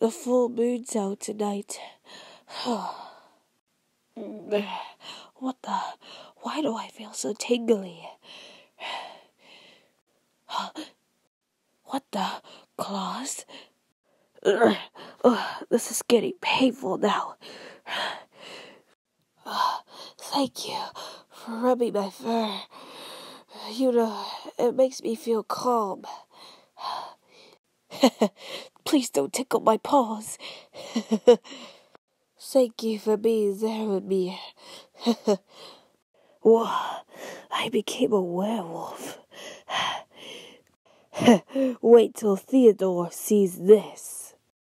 The full moon's out tonight. What the? Why do I feel so tingly? What the? Claws? This is getting painful now. Thank you for rubbing my fur. You know, it makes me feel calm. Please don't tickle my paws. Thank you for being there with me. Whoa, I became a werewolf. Wait till Theodore sees this.